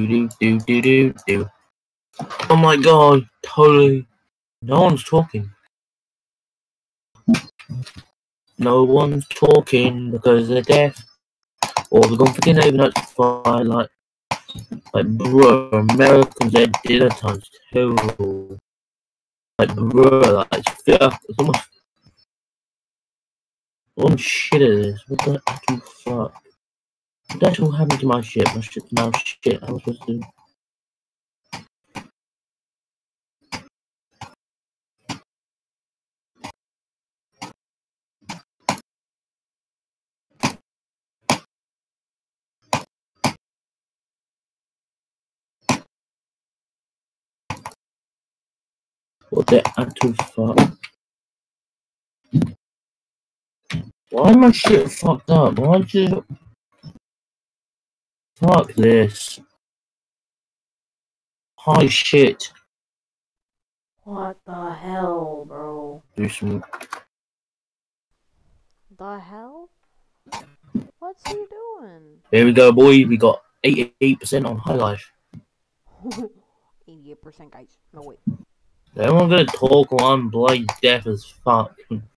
do. Oh my god, totally. No one's talking. No one's talking because they're deaf. Or they're going for dinner even though it's Twilight. Like, bro, Americans, their dinner time's terrible. Like, bro, like, it's almost. I'm shit at this. What the actual fuck? What the actual happened to my shit? My shit's now shit. How am I supposed to do? What the actual fuck? Why am my shit fucked up? Why'd you... Fuck this. Holy shit. What the hell, bro? Do some... The hell? What's he doing? Here we go, boy. We got 88% on High Life. 88%, guys. No, wait. Everyone gonna talk while I'm bloody deaf as fuck.